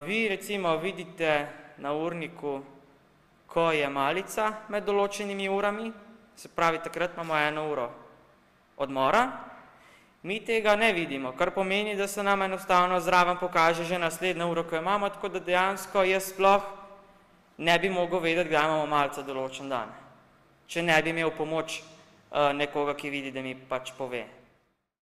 Vi recimo vidite na urniku, ko je malica med določenimi urami, se pravi, takrat imamo 1 uro odmora. Mi tega ne vidimo, kar pomeni, da se nam enostavno zraven pokaže že naslednjo uro, ko jo imamo, tako da dejansko jaz sploh ne bi mogel vedeti, kdaj imamo malico določen dan, če ne bi imel pomoč nekoga, ki vidi, da mi pač pove.